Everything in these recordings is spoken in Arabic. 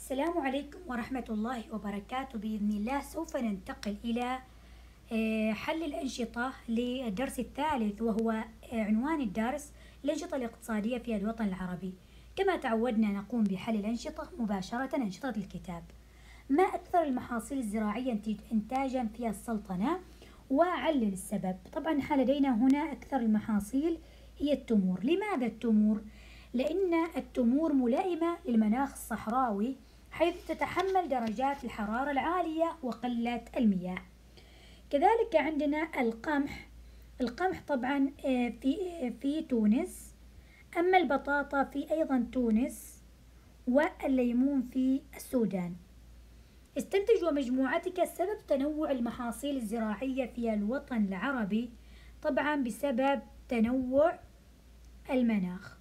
السلام عليكم ورحمة الله وبركاته. بإذن الله سوف ننتقل إلى حل الأنشطة للدرس الثالث، وهو عنوان الدرس الأنشطة الاقتصادية في الوطن العربي. كما تعودنا نقوم بحل الأنشطة مباشرة. أنشطة الكتاب: ما أكثر المحاصيل الزراعية إنتاجا في السلطنة؟ وعلل السبب. طبعا لدينا هنا أكثر المحاصيل هي التمور. لماذا التمور؟ لأن التمور ملائمة للمناخ الصحراوي، حيث تتحمل درجات الحرارة العالية وقلة المياه. كذلك عندنا القمح. القمح طبعا في تونس، أما البطاطا في أيضا تونس، والليمون في السودان. استنتج ومجموعتك سبب تنوع المحاصيل الزراعية في الوطن العربي. طبعا بسبب تنوع المناخ.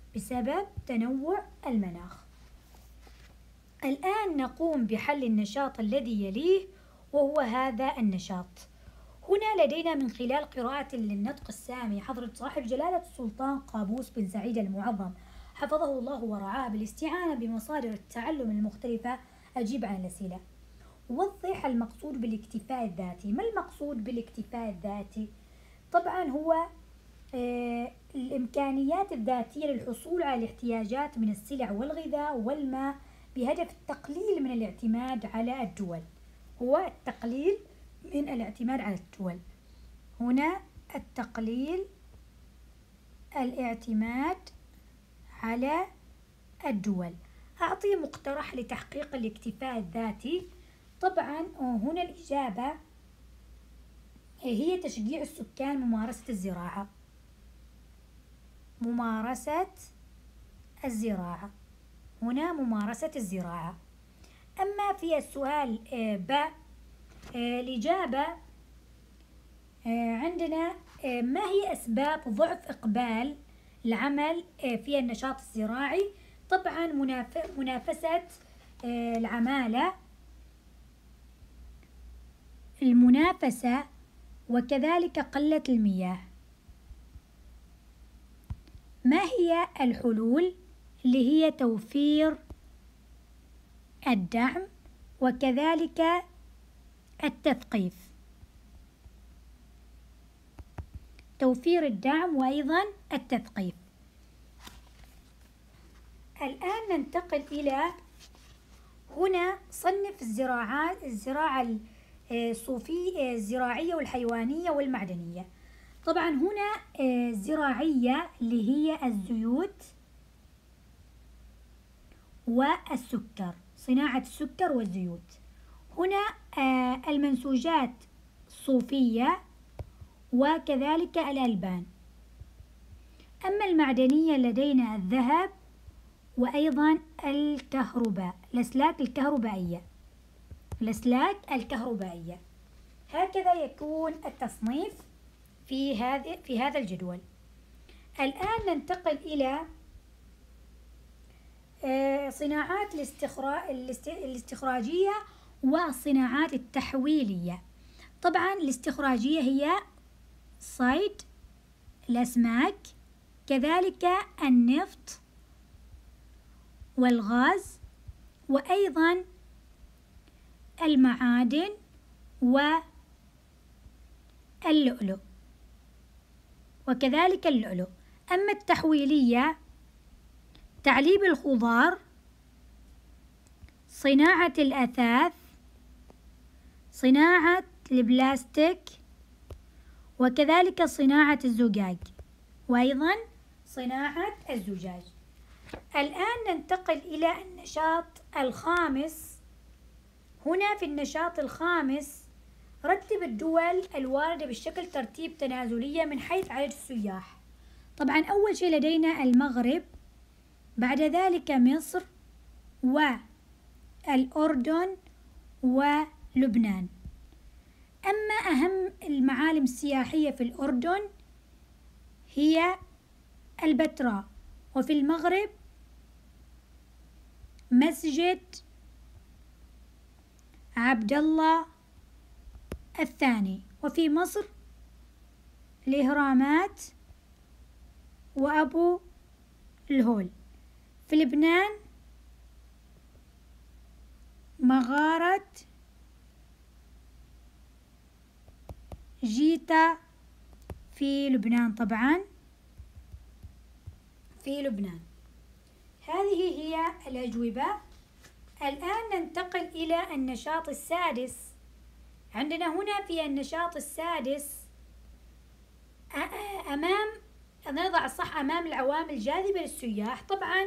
الآن نقوم بحل النشاط الذي يليه، وهو هذا النشاط. هنا لدينا من خلال قراءة للنطق السامي حضرة صاحب جلالة السلطان قابوس بن سعيد المعظم حفظه الله ورعاه، بالاستعانة بمصادر التعلم المختلفة، أجيب عن الأسئلة. وضح المقصود بالاكتفاء الذاتي. ما المقصود بالاكتفاء الذاتي؟ طبعا هو الإمكانيات الذاتية للحصول على الاحتياجات من السلع والغذاء والماء، بهدف التقليل من الاعتماد على الدول. هو التقليل من الاعتماد على الدول. هنا التقليل الاعتماد على الدول. أعطي مقترح لتحقيق الاكتفاء الذاتي. طبعا هنا الإجابة هي تشجيع السكان ممارسة الزراعة. هنا ممارسة الزراعة. أما في السؤال ب، الإجابة عندنا ما هي أسباب ضعف إقبال العمل في النشاط الزراعي؟ طبعا منافسة العمالة، وكذلك قلة المياه. ما هي الحلول؟ اللي هي توفير الدعم وكذلك التثقيف. وأيضا التثقيف. الآن ننتقل إلى هنا صنف الزراعة الزراعية والحيوانية والمعدنية. طبعا هنا الزراعية اللي هي الزيوت والسكر، صناعة السكر والزيوت. هنا المنسوجات الصوفية وكذلك الألبان. أما المعدنية لدينا الذهب وأيضا الكهرباء، الأسلاك الكهربائية. هكذا يكون التصنيف في هذا الجدول. الآن ننتقل إلى صناعات الاستخراجية والصناعات التحويلية. طبعا الاستخراجية هي صيد الأسماك، كذلك النفط والغاز، وأيضا المعادن واللؤلؤ وكذلك اللؤلؤ. أما التحويلية تعليب الخضار، صناعة الأثاث، صناعة البلاستيك، وكذلك صناعة الزجاج، وأيضا صناعة الزجاج. الآن ننتقل إلى النشاط الخامس. هنا في النشاط الخامس رتب الدول الواردة بالشكل ترتيب تنازلية من حيث عدد السياح. طبعا أول شيء لدينا المغرب، بعد ذلك مصر والأردن ولبنان. أما أهم المعالم السياحية في الأردن هي البتراء، وفي المغرب مسجد عبد الله الثاني، وفي مصر الإهرامات وأبو الهول. في لبنان مغارة جيتا في لبنان. طبعا في لبنان. هذه هي الأجوبة. الآن ننتقل إلى النشاط السادس. عندنا هنا في النشاط السادس نضع الصح أمام العوامل الجاذبة للسياح. طبعا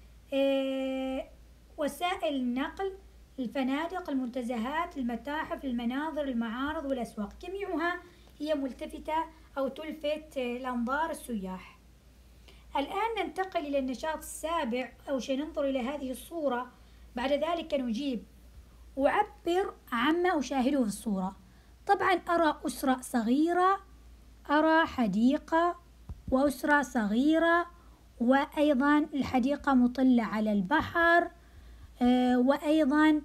وسائل النقل، الفنادق، المنتزهات، المتاحف، المناظر، المعارض والأسواق، جميعها هي ملتفتة أو تلفت الأنظار السياح. الآن ننتقل إلى النشاط السابع. أو شيء ننظر إلى هذه الصورة، بعد ذلك نجيب: أعبر عما أشاهده في الصورة. طبعا أرى أسرة صغيرة، أرى حديقة وأسرة صغيرة، وأيضا الحديقة مطلة على البحر، وأيضا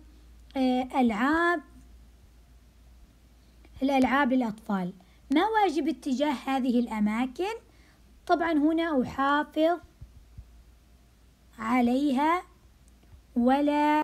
الألعاب للأطفال. ما واجب اتجاه هذه الأماكن؟ طبعا هنا أحافظ عليها ولا